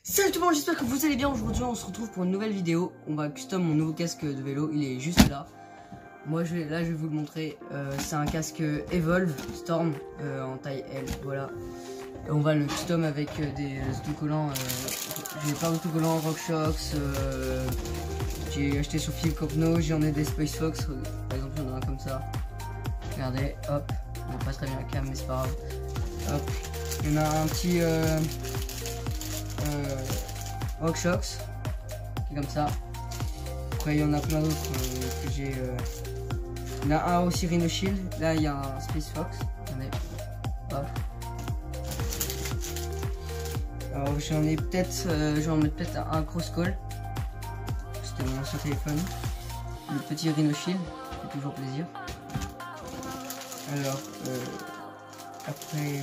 Salut tout le monde, j'espère que vous allez bien. Aujourd'hui on se retrouve pour une nouvelle vidéo. On va custom mon nouveau casque de vélo, il est juste là. Moi je vais vous le montrer. C'est un casque Evolve Storm en taille L, voilà. Et on va le custom avec des autocollants. J'ai plein d'autocollants RockShox. J'ai acheté sur Philippe Copno, j'en ai des Space Fox. Par exemple j'en ai un comme ça. Regardez, hop. On passe très bien la cam mais c'est pas grave. Hop. Il y en a un petit RockShox qui est comme ça. Après il y en a plein d'autres que j'ai. Il y en a un aussi Rhino Shield. Là il y a un Space Fox. Hop. Alors j'en ai peut-être, je vais en mettre peut-être un Cross Call. C'était mon ancien téléphone. Le petit Rhino Shield, ça fait toujours plaisir. Alors après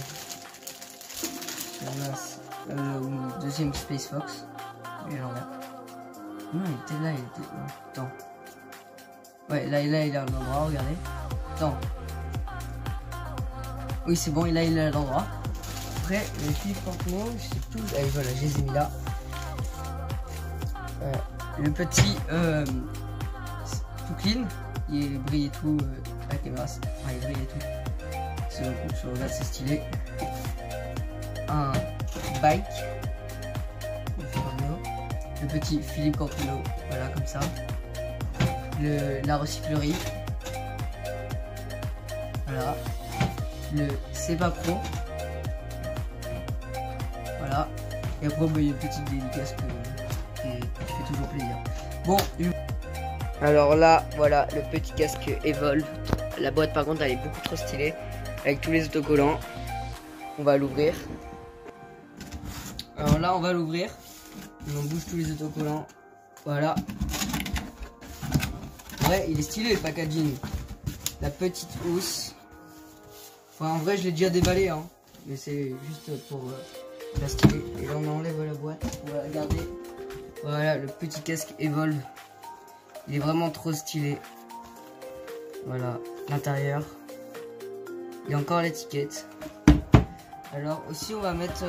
on a le deuxième Space Fox. Et alors là. Non, il était là, il était. Attends. Ouais, là il est à l'endroit, regardez. Attends. Oui, c'est bon, là il est à l'endroit. Après, les Philippe Copno, je sais plus. Allez, voilà, je les ai mis là. Le petit tout clean, il brille et tout avec les masses. Enfin, il brille et tout. Sur le c'est stylé. Un bike. Le petit Philippe Copno, voilà, comme ça. La recyclerie. Voilà. Le CEPA Pro. Voilà. Et après, il y a une petite dédicace qui fait toujours plaisir. Bon. Alors là, voilà, le petit casque Evolve. La boîte, par contre, elle est beaucoup trop stylée. Avec tous les autocollants. On va l'ouvrir. Alors là, on va l'ouvrir. On bouge tous les autocollants. Voilà. Ouais, il est stylé le packaging. La petite housse. Enfin, en vrai, je l'ai déjà déballé, hein. Mais c'est juste pour la stylé. Et là, on enlève la boîte. On va la garder. Voilà, le petit casque Evolve. Il est vraiment trop stylé. Voilà, l'intérieur. Il y a encore l'étiquette. Alors, aussi, on va mettre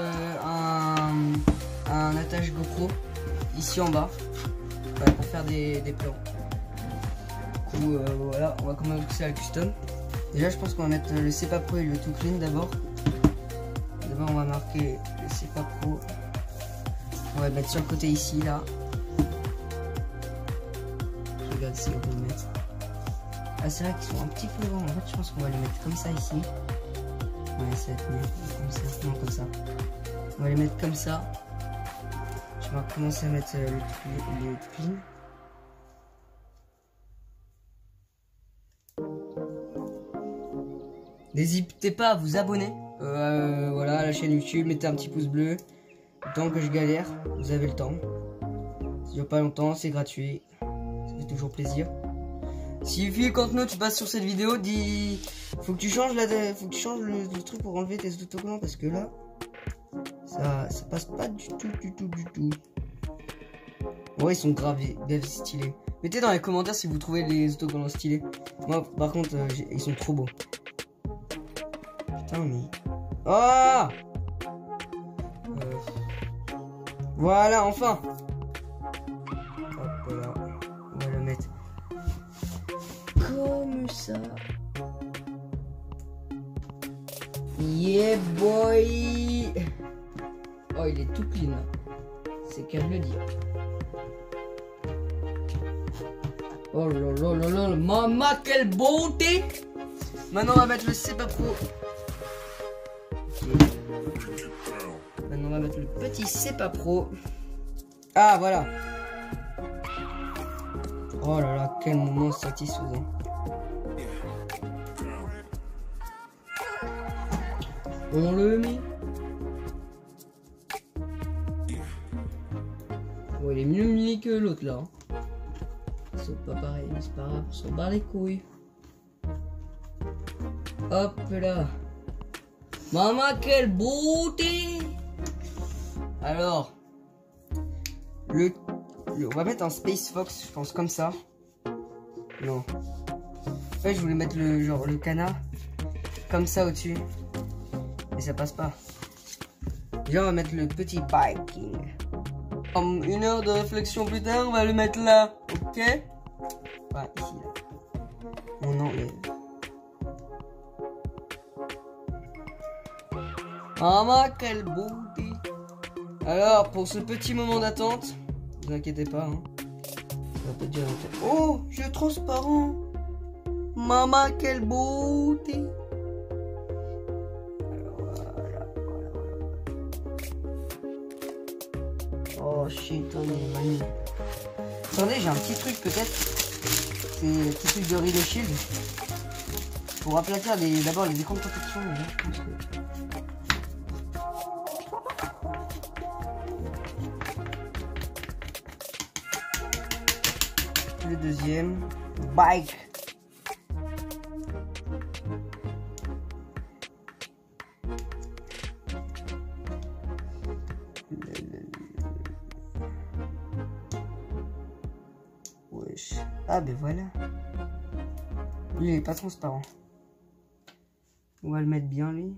un attache GoPro ici en bas. Voilà, pour faire des plans. Du coup, voilà, on va commencer à la custom. Déjà, je pense qu'on va mettre le CEPA Pro et le Tout Clean d'abord. D'abord, on va marquer le CEPA Pro. On va le mettre sur le côté ici, là. Je regarde si on peut le mettre. Ah, c'est vrai qu'ils sont un petit peu grands. En fait, je pense qu'on va les mettre comme ça ici. Ouais, ça va être mieux. Comme ça. Non, comme ça. On va les mettre comme ça. Je vais commencer à mettre le Clean. N'hésitez pas à vous abonner voilà, à la chaîne YouTube, mettez un petit pouce bleu. Le temps que je galère, vous avez le temps. Ça dure pas longtemps, c'est gratuit. Ça fait toujours plaisir. Si Philippe Copno, tu passes sur cette vidéo, dis faut que tu changes le truc pour enlever tes autocollants parce que là ça passe pas du tout. Ouais, ils sont gravés, bien stylés. Mettez dans les commentaires si vous trouvez les autocollants stylés. Moi par contre ils sont trop beaux. Putain mais... Oh voilà, enfin. Hop là. On va le mettre comme ça. Yeah boy. Oh, il est tout clean là. C'est qu'à le dire. Oh là là là là, maman, quelle beauté. Maintenant on va mettre le CEPA Pro. Maintenant on va mettre le petit CEPA Pro. Ah voilà. Oh là là, quel moment satisfaisant. On le met. Oh, il est mieux mis que l'autre là. C'est pas pareil, mais c'est pas grave, on s'en bat les couilles. Hop là. Maman, quelle beauté. Alors, on va mettre un Space Fox, je pense comme ça. Non. En fait, je voulais mettre le canard comme ça au-dessus. Mais ça passe pas. Déjà, on va mettre le petit biking. Une heure de réflexion plus tard, on va le mettre là, ok? Voilà, ici, là. On enlève. Ah, quelle beauté! Alors, pour ce petit moment d'attente, ne vous inquiétez pas, hein. Ça va pas durer longtemps. Oh, jeu transparent! Maman, quelle beauté! Oh shit, oh, il est magnifique. Attendez, j'ai un petit truc peut-être. C'est un petit truc de Rideau Shield. Pour aplatir d'abord les écrans de protection. Mais là, je pense que... Le deuxième. Bike. Wesh. Ah ben voilà. Lui il est pas transparent. On va le mettre bien lui.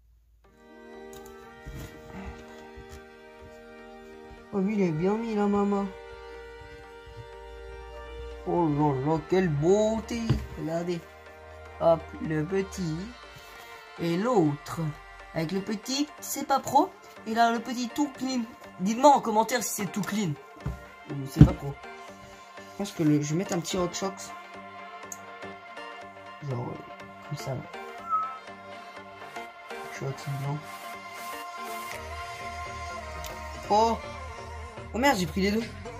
Oh lui il est bien mis là maman. Oh là là, quelle beauté. Regardez. Hop, le petit. Et l'autre. Avec le petit, c'est pas pro. Et là le petit tout clean. Dites-moi en commentaire si c'est tout clean. Ou c'est pas pro. Je pense que je vais mettre un petit RockShox. Genre comme ça. RockShox blanc. Oh. Oh merde, j'ai pris les deux.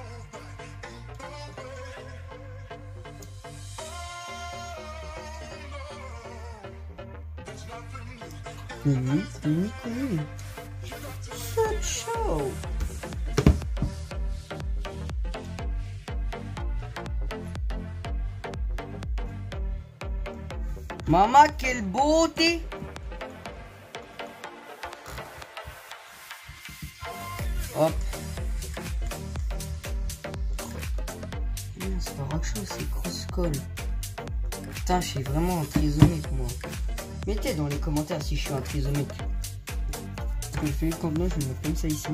C'est chaud. Maman, quelle beauté! Hop. C'est pas RockShox, c'est Crosscall. Putain, je suis vraiment un trisomique, moi. Mettez dans les commentaires si je suis un trisomique. Parce que je fais le contenu, je vais mettre comme ça ici.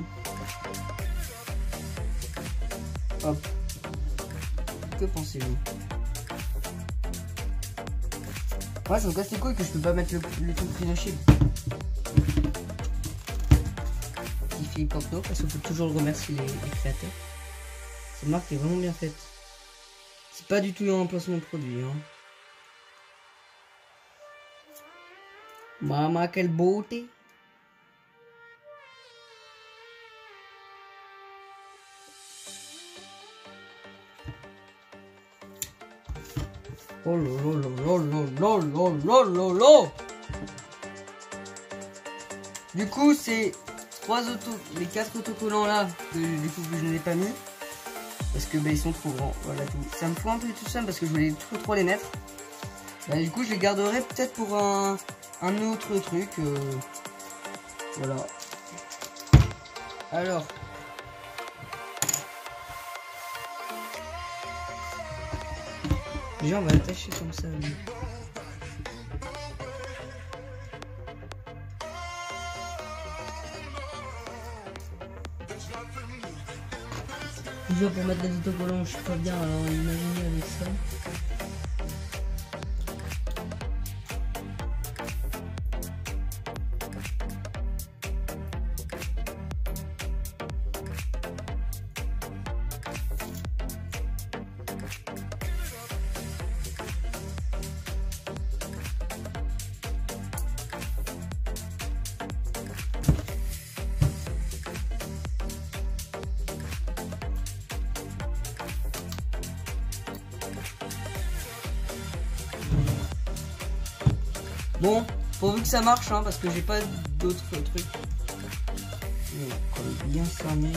Hop. Que pensez-vous? Ouais, ça me casse les couilles que je peux pas mettre le truc Rideau Shield. Petit Philippe Corto, parce qu'il faut toujours le remercier les créateurs. Cette marque est vraiment bien faite. C'est pas du tout un remplacement de produit, hein. Maman, quelle beauté! Oh là là là là là là là là. Du coup, c'est les 4 autocollants là que du coup je ne les ai pas mis parce que bah, ils sont trop grands. Voilà tout. Ça me fout un peu tout seul parce que je voulais trop les mettre. Bah, du coup, je les garderai peut-être pour un autre truc. Voilà. Alors. Déjà on va attacher comme ça. Lui. Déjà pour mettre les autocollants, je suis pas bien, alors imaginez avec ça. Bon, pourvu que ça marche, hein, parce que j'ai pas d'autres trucs. On colle bien ça, mais...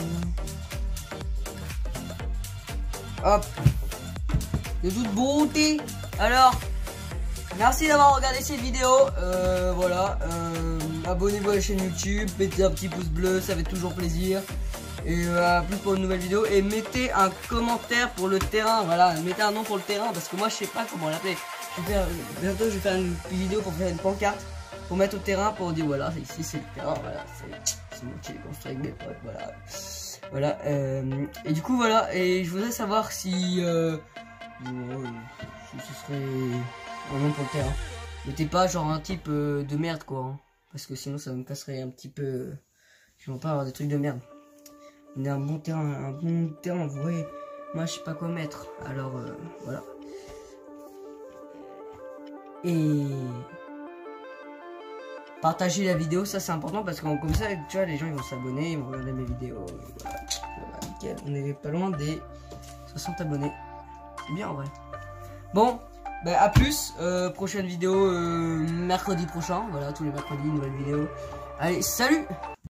Hop. De toute beauté. Alors, merci d'avoir regardé cette vidéo. Voilà. Abonnez-vous à la chaîne YouTube, mettez un petit pouce bleu, ça fait toujours plaisir. Et à plus pour une nouvelle vidéo. Et mettez un commentaire pour le terrain. Voilà, mettez un nom pour le terrain, parce que moi je sais pas comment l'appeler. Bientôt je vais faire une vidéo pour faire une pancarte pour mettre au terrain pour dire voilà ici c'est le terrain, voilà c'est moi qui l'ai construit avec mes potes, voilà. Voilà, et du coup voilà, et je voudrais savoir si, si ce serait un nom pour le terrain. Mettez pas genre un type de merde quoi, hein, parce que sinon ça me casserait un petit peu. Je veux pas avoir des trucs de merde. On est un bon terrain, vous voyez. Moi je sais pas quoi mettre, alors voilà. Et partager la vidéo, ça c'est important parce que comme ça, tu vois, les gens ils vont s'abonner, ils vont regarder mes vidéos. Voilà. Voilà, nickel. On est pas loin des 60 abonnés. C'est bien en vrai. Bon, bah à plus. Prochaine vidéo mercredi prochain. Voilà, tous les mercredis, une nouvelle vidéo. Allez, salut!